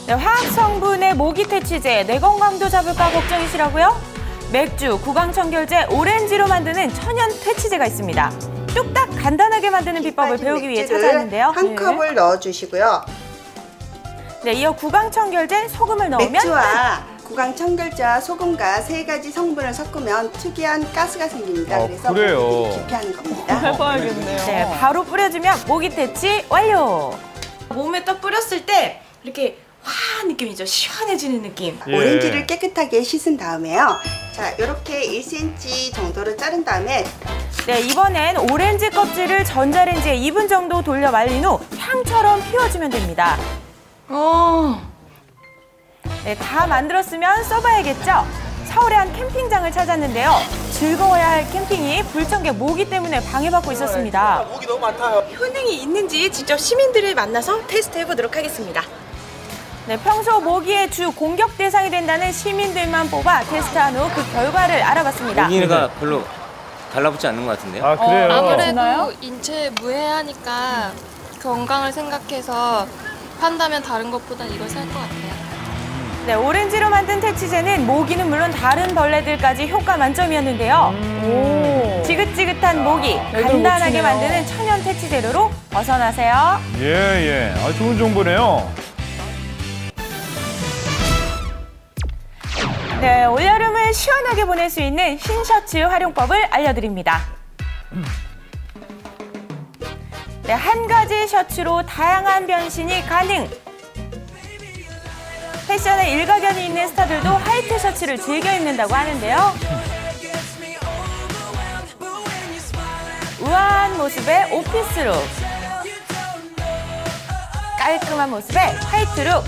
네, 화학 성분의 모기 퇴치제, 뇌 건강도 잡을까 걱정이시라고요? 맥주, 구강청결제, 오렌지로 만드는 천연 퇴치제가 있습니다. 뚝딱 간단하게 만드는 비법을 배우기 위해 찾아왔는데요. 한 컵을 넣어주시고요. 네, 이어 구강청결제, 소금을 넣으면 맥주와 구강청결제와 소금과 3가지 성분을 섞으면 특이한 가스가 생깁니다. 그래서 모기들이 기피하는 겁니다. 해봐야겠네요. 네, 바로 뿌려주면 모기 퇴치 완료. 몸에 딱 뿌렸을 때 이렇게 화한 느낌이죠. 시원해지는 느낌. 예. 오렌지를 깨끗하게 씻은 다음에요. 자, 이렇게 1cm 정도로 자른 다음에 네, 이번엔 오렌지 껍질을 전자레인지에 2분 정도 돌려 말린 후 향처럼 피워주면 됩니다. 네, 다 만들었으면 써봐야겠죠? 서울의 한 캠핑장을 찾았는데요. 즐거워야 할 캠핑이 불청객 모기 때문에 방해받고 있었습니다. 모기 너무 많다요. 효능이 있는지 직접 시민들을 만나서 테스트해보도록 하겠습니다. 네, 평소 모기의 주 공격 대상이 된다는 시민들만 뽑아 테스트한 후 그 결과를 알아봤습니다. 모기가 별로 달라붙지 않는 것 같은데요? 아, 그래요? 아무래도 인체에 무해하니까 건강을 생각해서 판다면 다른 것보단 이걸 살 것 같아요. 네, 오렌지로 만든 퇴치제는 모기는 물론 다른 벌레들까지 효과 만점이었는데요. 지긋지긋한 모기, 간단하게 만드는 천연 퇴치 재료로 벗어나세요. 예. 아, 좋은 정보네요. 네, 올여름을 시원하게 보낼 수 있는 흰 셔츠 활용법을 알려드립니다. 네, 한 가지 셔츠로 다양한 변신이 가능. 패션에 일가견이 있는 스타들도 화이트 셔츠를 즐겨 입는다고 하는데요. 우아한 모습의 오피스룩, 깔끔한 모습의 화이트룩,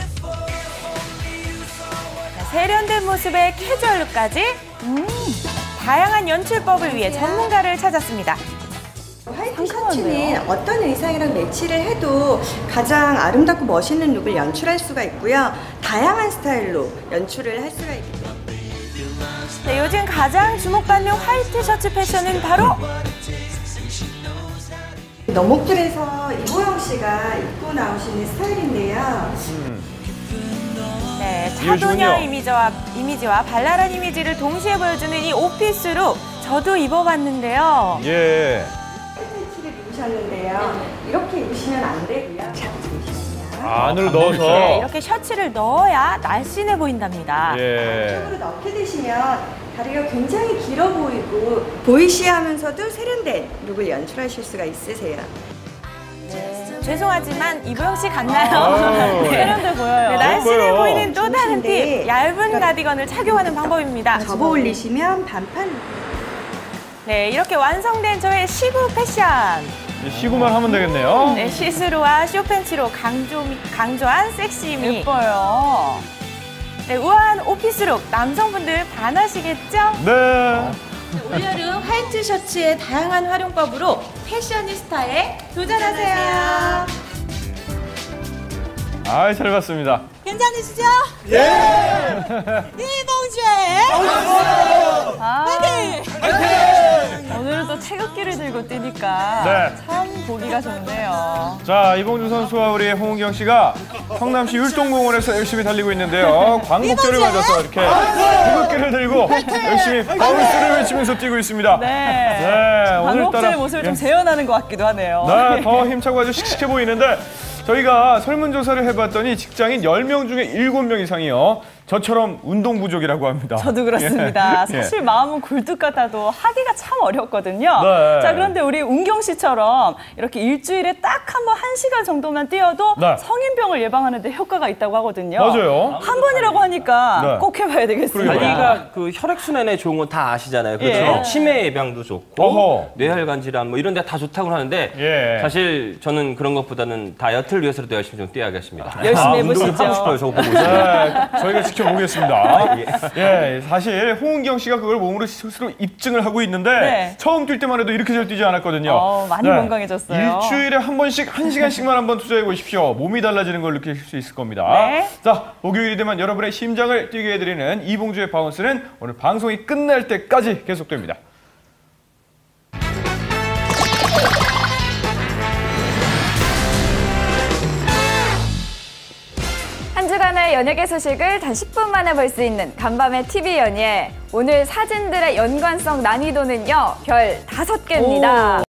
세련된 모습의 캐주얼룩까지 다양한 연출법을 위해 전문가를 찾았습니다. 화이트 셔츠는 어떤 의상이랑 매치를 해도 가장 아름답고 멋있는 룩을 연출할 수가 있고요. 다양한 스타일로 연출을 할 수가 있기 때문에. 네, 요즘 가장 주목받는 화이트 셔츠 패션은 바로 너목줄에서 이보영 씨가 입고 나오시는 스타일인데요. 네, 차도녀 이미지와 발랄한 이미지를 동시에 보여주는 이 오피스룩, 저도 입어봤는데요. 예. 팬티를 입으셨는데요. 이렇게 입으시면 안 되고요. 안으로 넣어서. 네, 이렇게 셔츠를 넣어야 날씬해 보인답니다. 예. 안쪽으로 넣게 되시면 다리가 굉장히 길어 보이고 보이시하면서도 세련된 룩을 연출하실 수가 있으세요. 네, 죄송하지만 이보영 씨 같나요? 네. 세련돼 보여요. 네, 날씬해 보이는 또 다른 좋으신데 팁, 얇은 가디건을 착용하는 방법입니다. 접어 올리시면 반팔 룩. 네, 이렇게 완성된 저의 시구 패션. 시구만 하면 되겠네요. 네, 시스루와 쇼팬츠로 강조한 섹시미. 예뻐요. 네, 우아한 오피스룩, 남성분들 반하시겠죠? 네. 올여름 화이트 셔츠의 다양한 활용법으로 패셔니스타에 도전하세요. 아, 잘 봤습니다. 괜찮으시죠? 예! 이봉주의 오늘은 또 태극기를 들고 뛰니까 네. 참 보기가 좋네요. 자, 이봉주 선수와 우리 홍은경 씨가 성남시 율동공원에서 열심히 달리고 있는데요. 광복절을 맞아서 이렇게 태극기를 들고 열심히 바운스를 외치면서 뛰고 있습니다. 네. 오늘따라 광복절의 모습을 좀 재현하는 것 같기도 하네요. 네, 더 힘차고 아주 씩씩해 보이는데 저희가 설문조사를 해봤더니 직장인 10명 중에 7명 이상이요. 저처럼 운동 부족이라고 합니다. 저도 그렇습니다. 예. 사실 마음은 굴뚝 같아도 하기가 참 어렵거든요. 네. 자, 그런데 우리 은경 씨처럼 이렇게 일주일에 딱 한 번 1시간 정도만 뛰어도 네. 성인병을 예방하는 데 효과가 있다고 하거든요. 맞아요. 한 번이라고 하니까 네. 꼭 해봐야 되겠습니다. 달리기가 그 혈액순환에 좋은 건 다 아시잖아요. 그렇죠? 예. 치매 예방도 좋고 어허. 뇌혈관 질환 뭐 이런 데 다 좋다고 하는데 예. 사실 저는 그런 것보다는 다이어트를 위해서라도 열심히 좀 뛰어야겠습니다. 열심히 운동을 해보시죠. 하고 싶어요. 저거 보고 있어요. 네, 저희가 지켜보겠습니다. 예, 사실 홍은경 씨가 그걸 몸으로 스스로 입증을 하고 있는데 네. 처음 뛸 때만 해도 이렇게 잘 뛰지 않았거든요. 많이 건강해졌어요. 일주일에 한 번씩 1시간씩만 한번 투자해 보십시오. 몸이 달라지는 걸 느끼실 수 있을 겁니다. 네. 자, 목요일이 되면 여러분의 심장을 뛰게 해드리는 이봉주의 바운스는 오늘 방송이 끝날 때까지 계속됩니다. 주간의 연예계 소식을 단 10분 만에 볼 수 있는 간밤의 TV 연예. 오늘 사진들의 연관성 난이도는요, 별 5개입니다.